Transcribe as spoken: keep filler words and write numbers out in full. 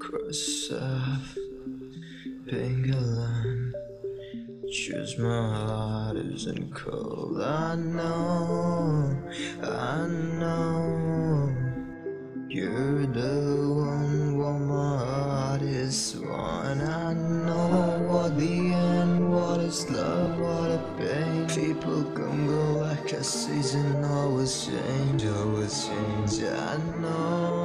Cross off pink line. Choose my heart isn't cold. I know, I know. You're the one, what my heart is one. I know what the end, what is love, what a pain. People come go like a season, always change, always change. I know.